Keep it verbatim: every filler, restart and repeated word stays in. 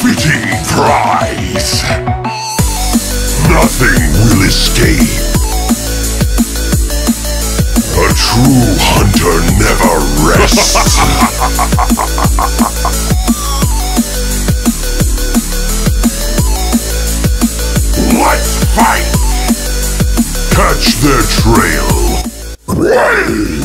fitting prize. Nothing will escape. A true hunter never rests. Let's fight! Catch their trail. Way!